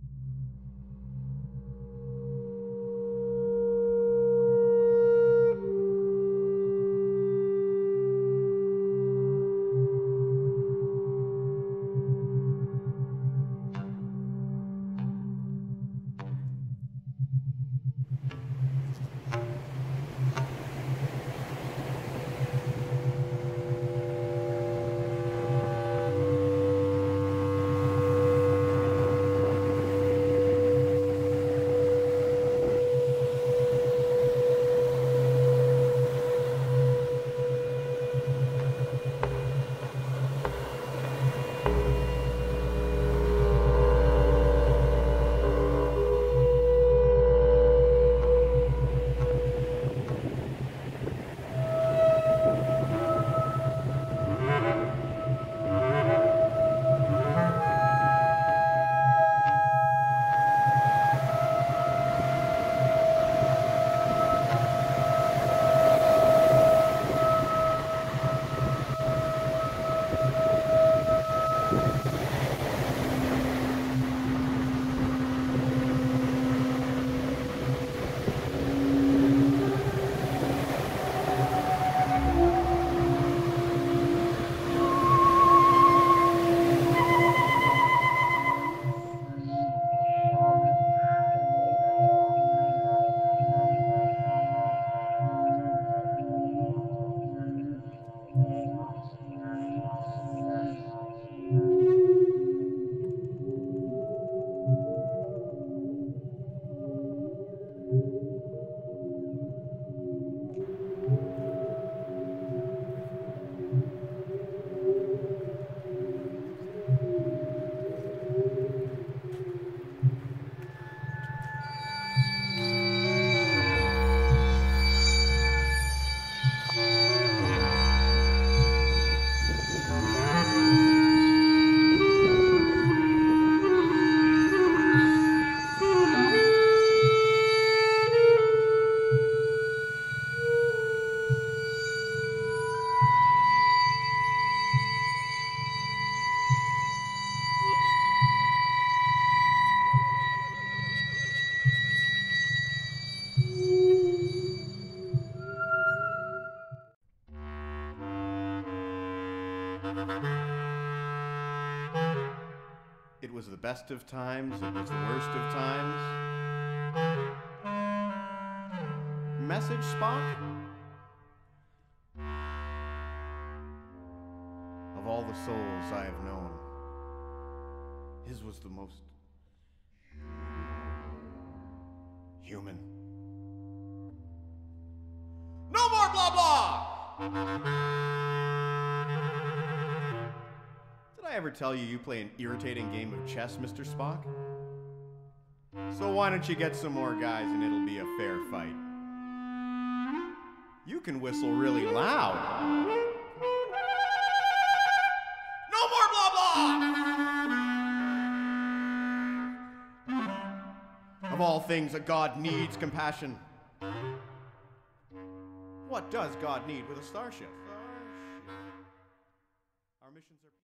It was the best of times, it was the worst of times. Message, Spock? Of all the souls I have known, his was the most human. No more blah blah! Did I ever tell you play an irritating game of chess, Mr. Spock? So why don't you get some more guys and it'll be a fair fight. You can whistle really loud. No more blah blah! Of all things, a god needs compassion. What does God need with a starship? Our missions are